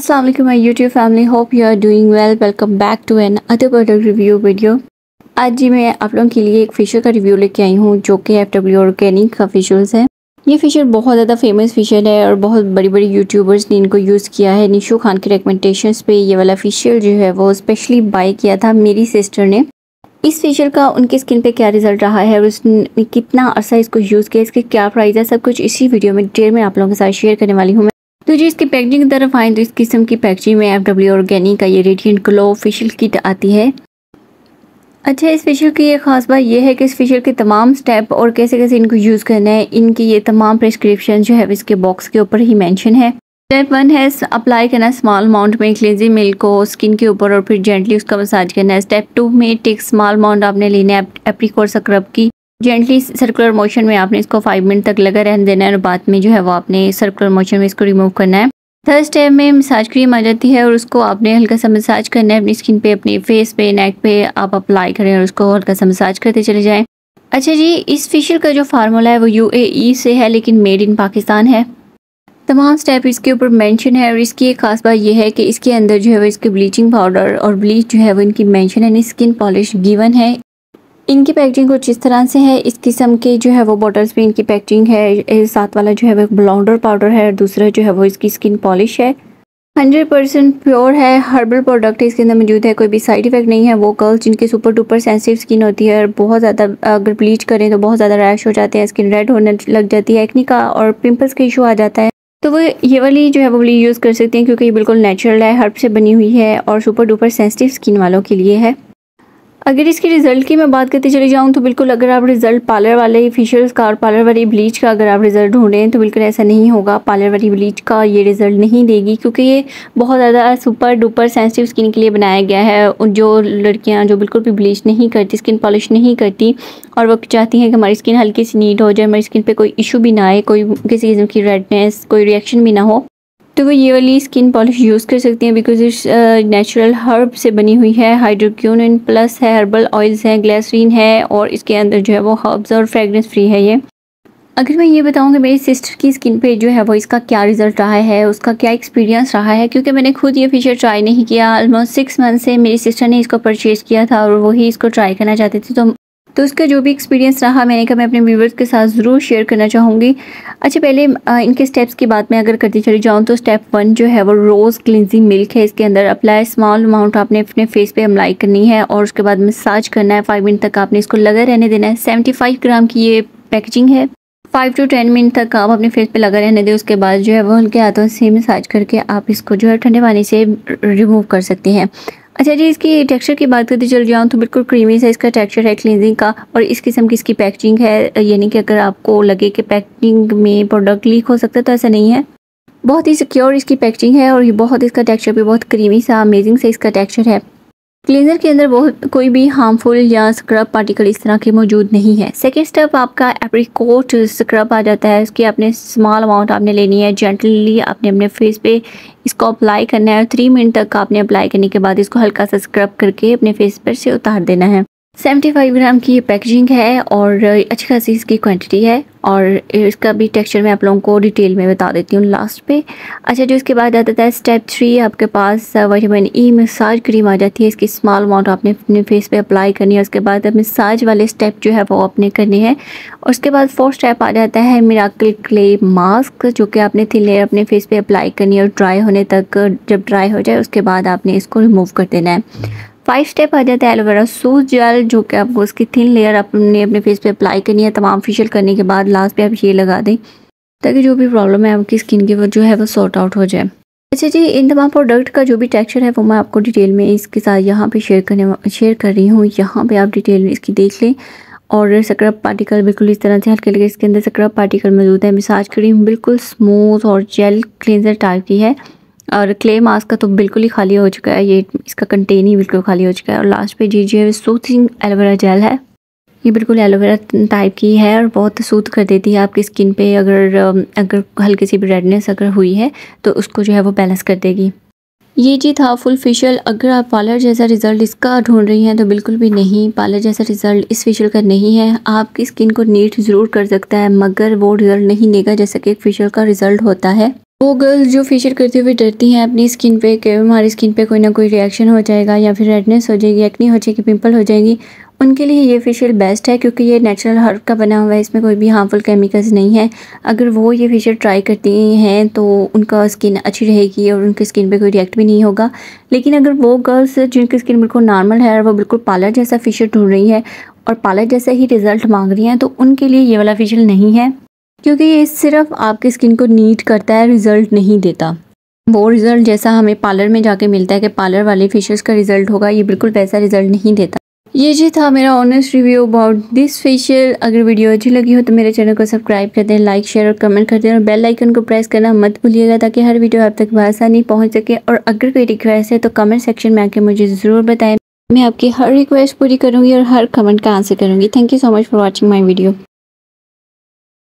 अस्सलाम वालेकुम my YouTube family, hope you are doing well. Welcome back to another product review video. आज जी मैं आप लोगों के लिए एक फेशियल का रिव्यू लेके आई हूँ जो कि FW ऑर्गेनिक का फेशियल्स है। ये फेशियल बहुत ज़्यादा फेमस फेशियल है और बहुत बड़ी बड़ी यूट्यूबर्स ने इनको यूज़ किया है। निशो खान के रिकमेंडेशंस पे ये वाला फेशियल जो है वो स्पेशली बाय किया था मेरी सिस्टर ने। इस फेशियल का उनकी स्किन पे क्या रिजल्ट रहा है और उसने कितना अर्सा इसको यूज़ किया, इसके क्या प्राइस है, सब कुछ इसी वीडियो में डिटेल में आप लोगों के साथ शेयर करने वाली हूँ। तो जी इसकी पैकेजिंग की तरफ आए तो इस किस्म की पैकेजिंग में FW ऑर्गेनिक का ये रेडिएंट ग्लो फेशियल किट आती है। अच्छा, इस फेशियल की एक ख़ास बात यह है कि इस फेशियल के तमाम स्टेप और कैसे कैसे इनको यूज़ करना है, इनकी ये तमाम प्रिस्क्रिप्शन जो है इसके बॉक्स के ऊपर ही मेंशन है। स्टेप 1 है अप्लाई करना स्मॉल अमाउंट में क्लींजिंग मिल्क को स्किन के ऊपर और फिर जेंटली उसका मसाज करना है। स्टेप 2 में टेक स्मॉल अमाउंट आपने लेना है एप्रिकॉट स्क्रब की, जेंटली सर्कुलर मोशन में आपने इसको 5 मिनट तक लगा रहने देना है और बाद में जो है वो आपने सर्कुलर मोशन में इसको रिमूव करना है। थर्ड स्टेप में मसाज क्रीम आ जाती है और उसको आपने हल्का सा मसाज करना है अपनी स्किन पे, अपने फेस पे, नेक पे आप अप्लाई करें और उसको हल्का सा मसाज करते चले जाएं। अच्छा जी, इस फेशियल का जो फार्मूला है वो UAE से है लेकिन मेड इन पाकिस्तान है। तमाम स्टेप इसके ऊपर मेंशन है और इसकी एक खास बात यह है कि इसके अंदर जो है वो इसके ब्लीचिंग पाउडर और ब्लीच जो है वो इनकी मेंशन है, स्किन पॉलिश गिवन है। इनकी पैकेजिंग कुछ इस तरह से है। इस किस्म के जो है वो बॉटल्स में इनकी पैकेजिंग है। साथ वाला जो है वो ब्लाउंडर पाउडर है और दूसरा जो है वो इसकी स्किन पॉलिश है। 100% प्योर है, हर्बल प्रोडक्ट इसके अंदर मौजूद है, कोई भी साइड इफेक्ट नहीं है। वो गर्ल्स जिनकी सुपर डुपर सेंसिटिव स्किन होती है और बहुत ज़्यादा अगर ब्लीच करें तो बहुत ज़्यादा रैश हो जाते हैं, स्किन रेड होने लग जाती है, एक्ने का और पिंपल्स का इशू आ जाता है, तो वो ये वाली जो है वो वाली यूज़ कर सकते हैं क्योंकि ये बिल्कुल नेचुरल है, हर्ब से बनी हुई है और सुपर डुपर सेंसिटिव स्किन वालों के लिए है। अगर इसके रिज़ल्ट की मैं बात करते चली जाऊँ तो बिल्कुल अगर आप रिज़ल्ट पार्लर वाले फेशियल्स का और पार्लर वाली ब्लीच का अगर आप रिज़ल्ट ढूंढें तो बिल्कुल ऐसा नहीं होगा। पार्लर वाली ब्लीच का ये रिज़ल्ट नहीं देगी क्योंकि ये बहुत ज़्यादा सुपर डुपर सेंसिटिव स्किन के लिए बनाया गया है। जो लड़कियाँ जो बिल्कुल भी ब्लीच नहीं करती, स्किन पॉलिश नहीं करती और वो चाहती हैं कि हमारी स्किन हल्की सी नीट हो जाए, हमारी स्किन पर कोई इशू भी ना आए, कोई किसी किस्म की रेडनेस, कोई रिएक्शन भी ना हो, तो वो ये वाली स्किन पॉलिश यूज़ कर सकती हैं बिकॉज इस नेचुरल हर्ब से बनी हुई है, हाइड्रोक्विनोन प्लस है, हर्बल ऑयल्स हैं, ग्लिसरीन है और इसके अंदर जो है वो हर्ब्स और फ्रेगरेंस फ्री है ये। अगर मैं ये बताऊँ कि मेरी सिस्टर की स्किन पे जो है वो इसका क्या रिज़ल्ट रहा है, उसका क्या एक्सपीरियंस रहा है, क्योंकि मैंने खुद ये फेशियल ट्राई नहीं किया। ऑलमोस्ट 6 मंथ से मेरी सिस्टर ने इसको परचेज़ किया था और वही इसको ट्राई करना चाहते थे, तो उसका जो भी एक्सपीरियंस रहा मैंने कहा मैं अपने व्यूवर्स के साथ ज़रूर शेयर करना चाहूँगी। अच्छा, पहले इनके स्टेप्स की बात मैं अगर करती चली जाऊँ तो स्टेप 1 जो है वो रोज़ क्लिनजिंग मिल्क है। इसके अंदर अप्लाई स्मॉल अमाउंट आपने अपने फेस पे अप्लाई करनी है और उसके बाद मसाज करना है। 5 मिनट तक आपने इसको लगा रहने देना है। 75 ग्राम की ये पैकेजिंग है। 5 to 10 मिनट तक आप अपने फेस पे लगा रहने दें। उसके बाद जो है वो हल्के हाथों से मसाज करके आप इसको जो है ठंडे पानी से रिमूव कर सकते हैं। अच्छा जी, इसकी टेक्सचर की बात करते चल जाऊँ तो बिल्कुल क्रीमी सा इसका टेक्सचर है क्लींजिंग का और इस किस्म की इसकी पैकेजिंग है, यानी कि अगर आपको लगे कि पैकेजिंग में प्रोडक्ट लीक हो सकता है तो ऐसा नहीं है। बहुत ही सिक्योर इसकी पैकेजिंग है और ये बहुत इसका टेक्सचर भी बहुत क्रीमी सा अमेजिंग सा इसका टेक्सचर है। क्लींजर के अंदर बहुत कोई भी हार्मफुल या स्क्रब पार्टिकल इस तरह के मौजूद नहीं है। सेकेंड स्टेप आपका एप्रिकॉट स्क्रब आ जाता है। उसकी आपने स्मॉल अमाउंट आपने लेनी है, जेंटली आपने अपने फेस पे इसको अप्लाई करना है। 3 मिनट तक आपने अप्लाई करने के बाद इसको हल्का सा स्क्रब करके अपने फेस पर से उतार देना है। 75 ग्राम की ये पैकेजिंग है और अच्छी खासी इसकी क्वांटिटी है और इसका भी टेक्सचर मैं आप लोगों को डिटेल में बता देती हूँ लास्ट पे। अच्छा, जो इसके बाद आता है स्टेप 3, आपके पास विटामिन E मसाज क्रीम आ जाती है। इसकी स्मॉल अमाउंट आपने अपने फेस पे अप्लाई करनी है। उसके बाद मसाज वाले स्टेप जो है वो आपने करने हैं। और उसके बाद 4th स्टेप आ जाता है मिराकल क्ले मास्क, जो कि आपने थिन लेयर अपने फेस पे अप्लाई करनी है और ड्राई होने तक, जब ड्राई हो जाए उसके बाद आपने इसको रिमूव कर देना है। 5 स्टेप आ जाता है एलोवेरा सूज जेल, जो कि आपको उसकी थिन लेयर अपने फेस पे अप्लाई करनी है। तमाम फेशियल करने के बाद लास्ट पे आप ये लगा दें ताकि जो भी प्रॉब्लम है आपकी स्किन की वो जो है वो सॉर्ट आउट हो जाए। अच्छा जी, इन तमाम प्रोडक्ट का जो भी टेक्सचर है वो मैं आपको डिटेल में इसके साथ यहाँ पे शेयर कर रही हूँ। यहाँ पे आप डिटेल में इसकी देख लें। और स्क्रब पार्टिकल बिल्कुल इस तरह से हल्के हल्के इसके अंदर स्क्रब पार्टिकल मौजूद है। मसाज क्रीम बिल्कुल स्मूथ और जेल क्लींजर टाइप की है और क्ले मास्क का तो बिल्कुल ही खाली हो चुका है, ये इसका कंटेन ही बिल्कुल खाली हो चुका है। और लास्ट पे जी है सूथिंग एलोवेरा जेल है। ये बिल्कुल एलोवेरा टाइप की है और बहुत सूथ कर देती है आपकी स्किन पे। अगर हल्की सी भी रेडनेस अगर हुई है तो उसको जो है वो बैलेंस कर देगी। ये जी था फुल फेशियल। अगर आप पार्लर जैसा रिज़ल्ट इसका ढूंढ रही हैं तो बिल्कुल भी नहीं, पार्लर जैसा रिज़ल्ट इस फेशियल का नहीं है। आपकी स्किन को नीट ज़रूर कर सकता है मगर वो रिज़ल्ट नहीं देगा जैसा कि एक फेशियल का रिज़ल्ट होता है। वो गर्ल्स जो फेशियल करते हुए डरती हैं अपनी स्किन पे कि हमारी स्किन पे कोई ना कोई रिएक्शन हो जाएगा या फिर रेडनेस हो जाएगी, एक्ने हो जाएगी, पिंपल हो जाएगी, उनके लिए ये फेशियल बेस्ट है क्योंकि ये नेचुरल हर्ब का बना हुआ है, इसमें कोई भी हार्मफुल केमिकल्स नहीं है। अगर वो ये फेशियल ट्राई करती हैं तो उनका स्किन अच्छी रहेगी और उनकी स्किन पे कोई रिएक्ट भी नहीं होगा। लेकिन अगर वो गर्ल्स जिनकी स्किन बिल्कुल नॉर्मल है और वो बिल्कुल पार्लर जैसा फेशियल ढूंढ रही है और पार्लर जैसा ही रिज़ल्ट मांग रही हैं, तो उनके लिए ये वाला फेशियल नहीं है क्योंकि ये सिर्फ आपकी स्किन को नीट करता है, रिज़ल्ट नहीं देता। वो रिज़ल्ट जैसा हमें पार्लर में जाके मिलता है कि पार्लर वाले फेशियल्स का रिज़ल्ट होगा, ये बिल्कुल वैसा रिज़ल्ट नहीं देता। ये जी था मेरा honest review about this facial. अगर वीडियो अच्छी लगी हो तो मेरे चैनल को सब्सक्राइब कर दें, लाइक शेयर और कमेंट कर दें और बेल आइकन को प्रेस करना मत भूलिएगा ताकि हर वीडियो आप तक आसानी पहुंच सके। और अगर कोई रिक्वेस्ट है तो कमेंट सेक्शन में आके मुझे ज़रूर बताएं, मैं आपकी हर रिक्वेस्ट पूरी करूँगी और हर कमेंट का आंसर करूँगी। Thank you so much for watching my video.